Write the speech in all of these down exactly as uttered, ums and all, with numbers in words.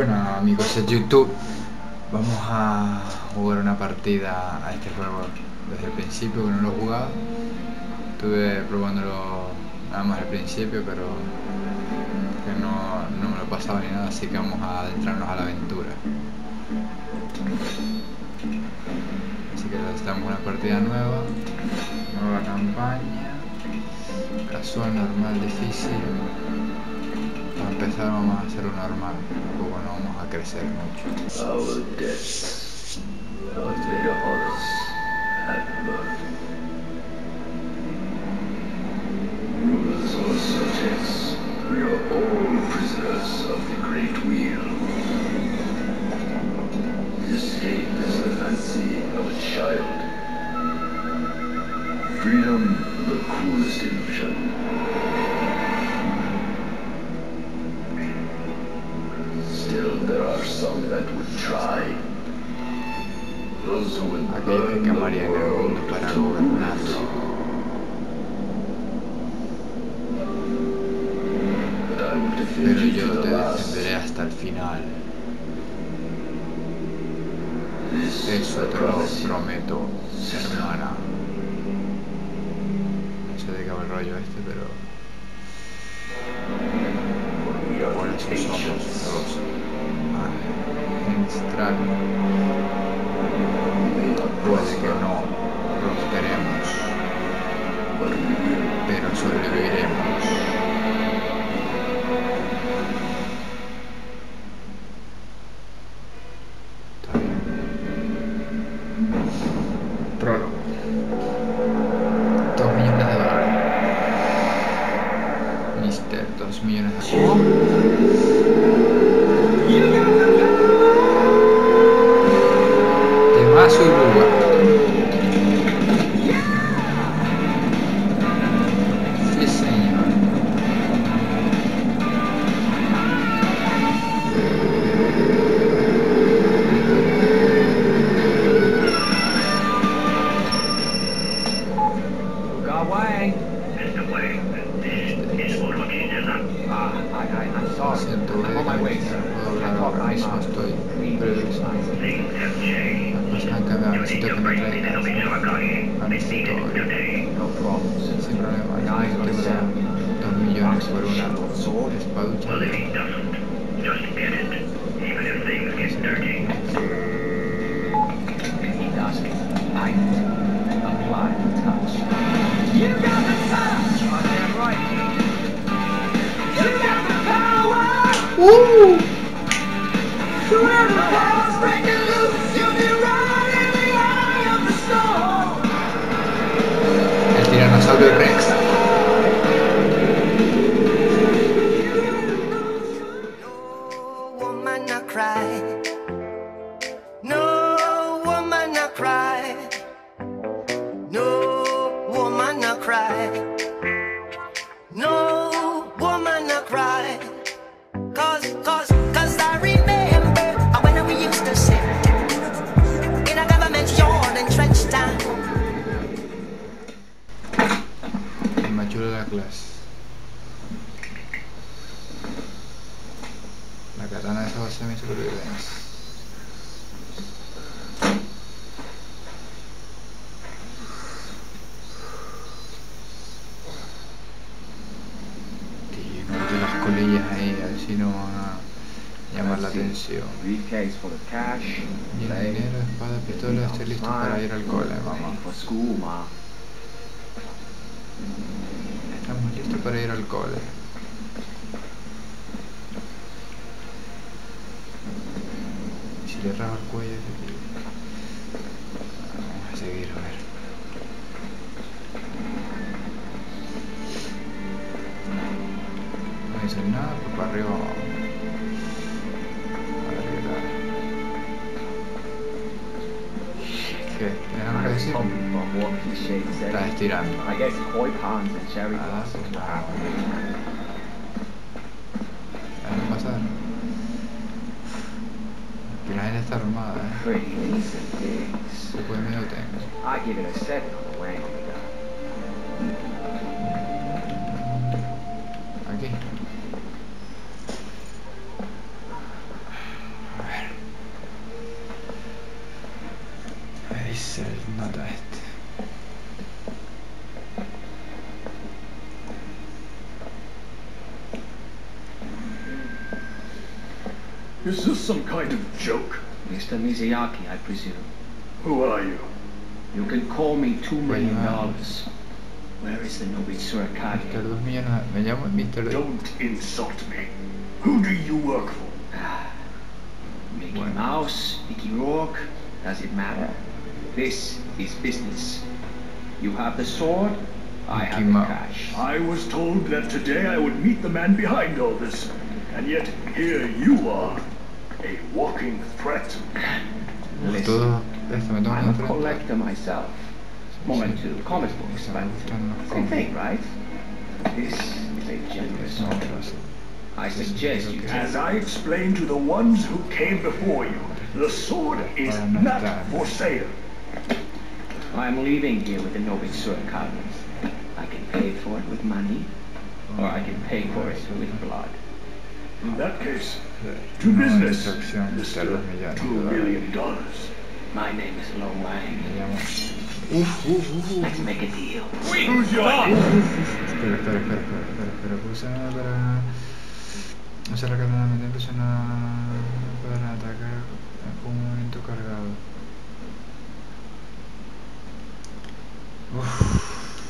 Bueno, amigos de YouTube, vamos a jugar una partida a este juego desde el principio, que no lo he jugado. Estuve probándolo nada más al principio, pero que no, no me lo he pasado ni nada, así que vamos a adentrarnos a la aventura. Así que necesitamos una partida nueva, nueva campaña, casual, normal, difícil. Para empezar vamos a hacerlo normal, tampoco no vamos a crecer mucho. Our debts, our data hearts have birth. Rulers or subjects, we are all prisoners of the great wheel. Escape is the fancy of a child. Freedom, the coolest illusion. Still, there are some that would try. Those who would Aquellos que amarían el mundo para gobernarlo. Pero yo te defenderé hasta el final. Eso te lo prometo, hermana. No sé de qué va el rollo este, pero... por eso somos los Angstral. Puede que no prosperemos, pero sobreviviremos. Está bien. Prólogo. Dos millones de dólares. Mister, dos millones de dólares. Temazo y lugar. Sí, señor. Go away. Mister Wang, this is what we did. Ah, I, I, I'm sorry. Siento, I'm on my way, sir. puedo I hablar thought ahora I'm mismo, uh, estoy being previsando. Things have changed. Las cosas han cambiado, You necesito need que to me bring me traigas to Mizukari. a mi escritorio. Today. No problem, sir. Sin problema, The guy's tengo gonna sell me dos millones por una sword. espaducha Well, if de... he doesn't, just get it. Even if things get dirty. If he does it, I apply the touch. You got the touch! Goddamn right. You got the power! ¡Uh! Whoever the power's breaking loose, you'll be right in the eye of the storm. El tiranosaurio Rex. No woman not cry. No woman not cry. No woman not cry. No woman not cry. Cause, cause, cause I remember when we used to sit in a government yard in trench town. El más chulo de la clase. La katana esa va a ser mi supervivencia. Tío, no meto las colillas ahí, a ver si no van a llamar la atención. Briefcase full of cash. Lleno de dinero, espada, pistola, estoy listo para ir al cole, mamá. For school, ma. Estamos listos para ir al cole. ¿Y si le raba el cuello a ese tío? Vamos a seguir, a ver. No dicen nada, pues para arriba vamos. A ver qué tal. ¿Qué? ¿Tienes algo que decir? Pumping from what cliche said. Estás estirando. I guess koi ponds and cherry Ah, blossoms pues will nada. happen. Déjame pasar. Que la gente está armada, eh. Pretty decent digs. ¿Qué puede miedo tengo? I give it a seven on the Wang we got. Aquí. se nota este. Is this some kind of joke? Mister Mizuyaki, I presume. Who are you? You can call me two million Bueno. dollars. Where is the Nobitsura Mister Academy? dos millones. Me llamo Mister Don't insult me. Who do you work for? Mickey Bueno. Mouse, Mickey Rourke, does it matter? This is business. You have the sword, I Mickey have the Mouse. cash. I was told that today I would meet the man behind all this. And yet, here you are. A walking threat. Listen, Todo esto me toma I'm a enfrentar. collector myself. More into comic books, but same thing, right? This is a generous No, offer. no sé. I suggest you As take I explained to the ones who came before you, the sword is Para no not estar. for sale. I'm leaving here with the Nobitsura Academy. I can pay for it with money, or I can pay for it with blood. In that case, to No, business, instrucción, Mister Mister dos millones de Two dólares. million dollars. My name is Lo Wang. Me llamo. Uf, uf, uf, uf. Let's make a deal. Who's your Espera, espera, espera, espera, espera, espera, pulsa para... Usar la cadena de presiona para atacar con un movimiento cargado. Uff.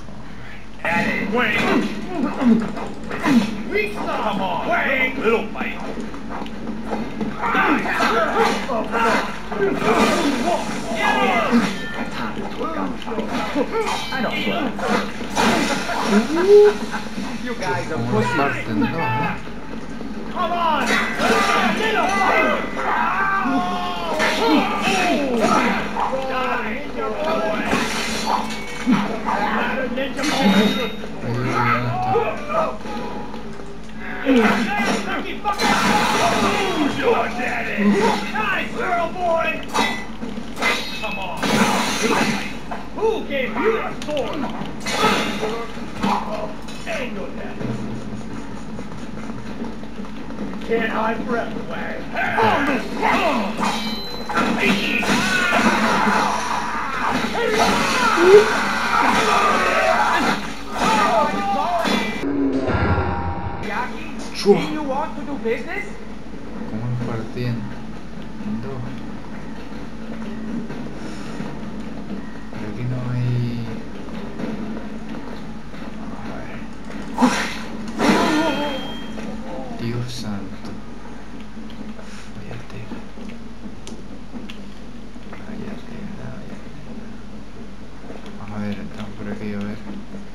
Come on, Wang! Little fight. Time to a gunfight. I don't play. You guys are Como pussy. parten dos, ¿no? Come on! Little Who's your daddy? Nice girl, boy! Come on. Who gave you a sword? Ain't your daddy. Can't hide forever, Wang. Shua. Do you want to do business? ¿Cómo nos partían en dos? Pero aquí no hay... A ver. Dios santo. Vaya tela. Vaya tela, vaya tela. Vamos a ver, entramos por aquí a ver.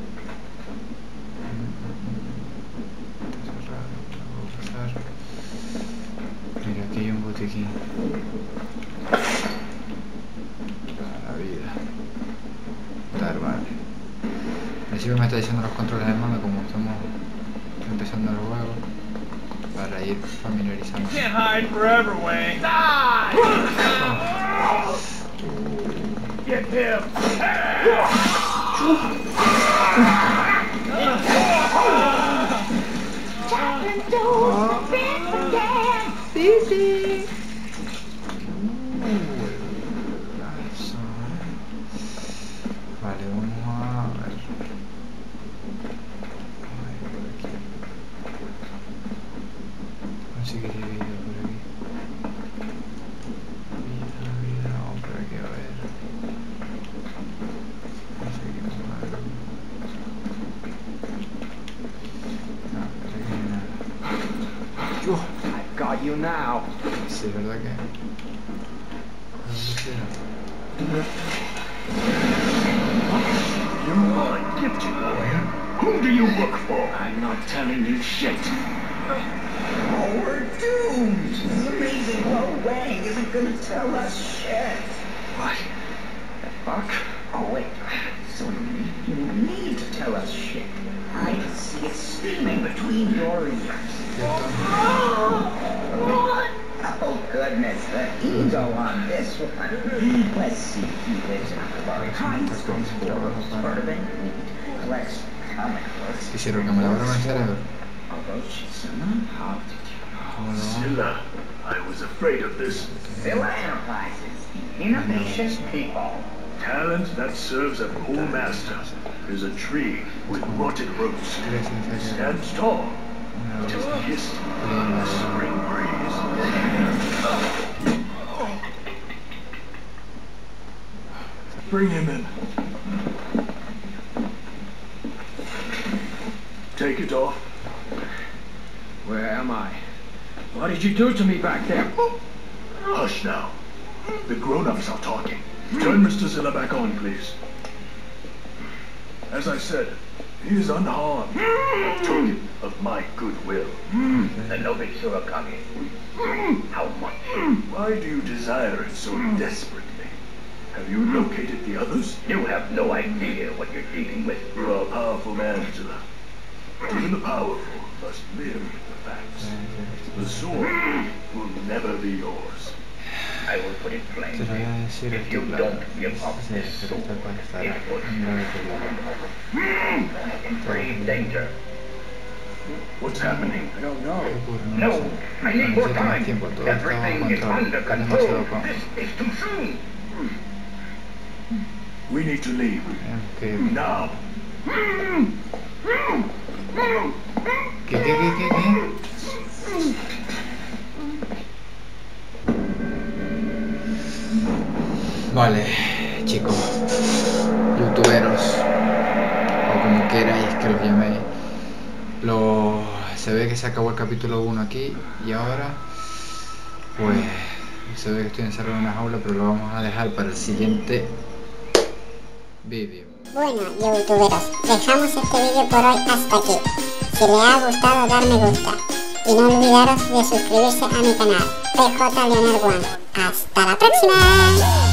Está cerrado, no puedo pasar. Mira, aquí hay un botiquín. A la vida. Dar, vale. Al principio me está diciendo los controles de mando como estamos empezando el juego. Para ir familiarizando. Can't hide forever, Wang. Die! Get him! Vale, vamos a ver. A ver, por aquí. Conseguiré vida por aquí. Vida, vida, vamos por aquí a ver. Conseguimos algo. No, por aquí no hay nada. ¡Yo! I've got you now. Sí, ¿verdad que? ¿Dónde será? You're all gifted, warrior. Who do you work for? I'm not telling you shit. Oh, we're doomed! The amazing Lo Wang isn't gonna tell us shit! What the fuck? Oh, wait. So you need, you need to tell us shit. I can see it steaming between your ears. Oh, goodness, the ego on this one. Let's see, he lives in a club, hides from photos, bourbon, neat, collects comic books. Quisiera que me labraran el cerebro. Although she's not, How did you know? ¿Cómo lo vamos? Zilla, I was afraid of this. Zilla Enterprises, innovation people. Talent that serves a poor master is a tree with rotted roots. Stands tall, just kissed by the spring breeze. Bring him in. Take it off. Where am I? What did you do to me back there? Hush now. The grown-ups are talking. Turn Mister Zilla back on, please. As I said, he is unharmed. A token of my goodwill. The Noble Surakami. How much? Why do you desire it so desperately? Have you located the others? You have no idea what you're dealing with. You are a powerful man, Zilla. Even the powerful must live with the facts. The sword will never be yours. I will put it plainly. Te lo voy a decir If you esto don't claro. give up Sí, this pero sword, esta cual estará it en puts grave peligro. in grave danger. What's happening? I don't know. ¿Qué ocurre? No No, lo sé. I need more Necesito más time. tiempo. Todo está bajo Everything is control. under Es control. demasiado poco. This is too soon. We need to leave. Tenemos que ir. Now. ¿Qué, qué, qué, qué, qué? Vale, chicos, youtuberos, o como queráis que los llaméis, lo, se ve que se acabó el capítulo uno aquí y ahora, pues, se ve que estoy encerrado en una jaula, pero lo vamos a dejar para el siguiente vídeo. Bueno, youtuberos, dejamos este vídeo por hoy hasta aquí. Si les ha gustado, dar me gusta. Y no olvidaros de suscribirse a mi canal, P J Lionel One. ¡Hasta la próxima!